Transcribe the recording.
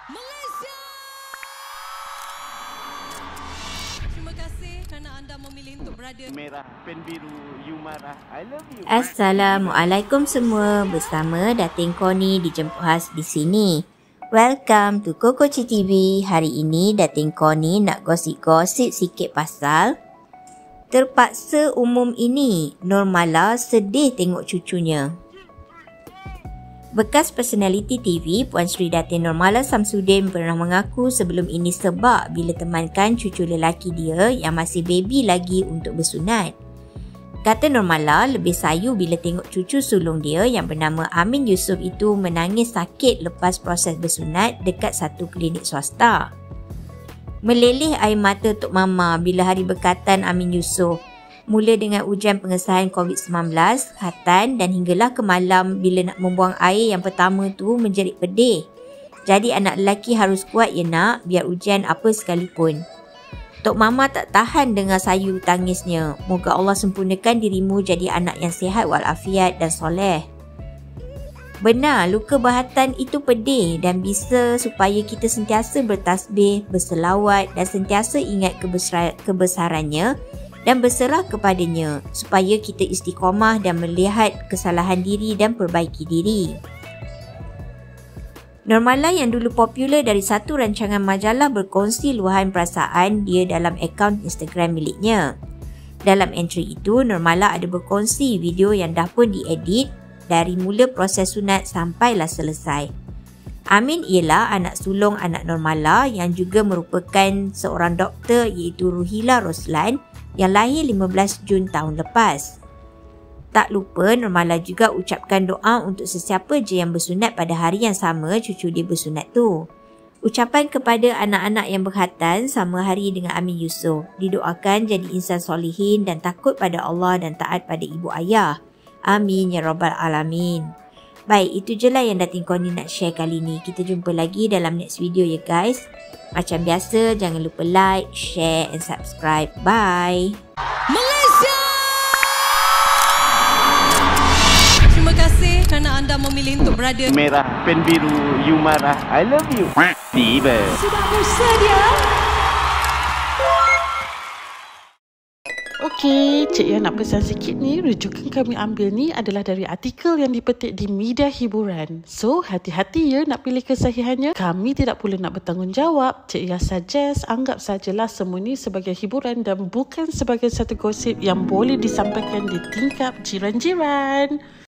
Malaysia. Terima kasih kerana anda memilih untuk berada. Merah, pen biru, you marah, I love you. Assalamualaikum semua, bersama Datin Connie dijemput khas di sini. Welcome to Kokoci TV. Hari ini Datin Connie nak gosip-gosip sikit pasal terpaksa umum ini. Nurmala sedih tengok cucunya. Bekas personaliti TV Puan Sri Datin Nurmala Samsudin pernah mengaku sebelum ini sebab bila temankan cucu lelaki dia yang masih baby lagi untuk bersunat. Kata Nurmala lebih sayu bila tengok cucu sulung dia yang bernama Amin Yusof itu menangis sakit lepas proses bersunat dekat satu klinik swasta. Meleleh air mata Tok Mama bila hari berkatan Amin Yusof. Mula dengan ujian pengesahan COVID-19, khatan dan hinggalah ke malam bila nak membuang air yang pertama tu menjerit pedih. Jadi anak lelaki harus kuat ya nak, biar ujian apa sekalipun. Tok Mama tak tahan dengar sayu tangisnya. Moga Allah sempurnakan dirimu jadi anak yang sihat walafiat dan soleh. Benar, luka bahatan itu pedih dan bisa supaya kita sentiasa bertasbih, berselawat dan sentiasa ingat kebesarannya dan berserah kepadanya supaya kita istiqomah dan melihat kesalahan diri dan perbaiki diri. Nurmala yang dulu popular dari satu rancangan majalah berkongsi luahan perasaan dia dalam akaun Instagram miliknya. Dalam entry itu, Nurmala ada berkongsi video yang dah pun diedit dari mula proses sunat sampailah selesai. Amin ialah anak sulung anak Nurmala yang juga merupakan seorang doktor iaitu Ruhila Roslan yang lahir 15 Jun tahun lepas. Tak lupa Nurmala juga ucapkan doa untuk sesiapa je yang bersunat pada hari yang sama cucu dia bersunat tu. Ucapan kepada anak-anak yang berkhatan sama hari dengan Amin Yusof. Didoakan jadi insan solihin dan takut pada Allah dan taat pada ibu ayah. Amin ya rabbal alamin. Baik, itu je lah yang Datin Connie nak share kali ni. Kita jumpa lagi dalam next video ya guys. Macam biasa, jangan lupa like, share and subscribe. Bye. Malaysia. Terima kasih kerana anda memilih untuk berada. Merah, pen biru, you marah, I love you. Tiba. Sudah bersedia? Okey, Cik Yang nak pesan sikit ni. Rujukan kami ambil ni adalah dari artikel yang dipetik di media hiburan. So, hati-hati ya nak pilih kesahihannya. Kami tidak perlu nak bertanggungjawab. Cik Yang suggest, anggap sajalah semua ni sebagai hiburan dan bukan sebagai satu gosip yang boleh disampaikan di tingkap jiran-jiran.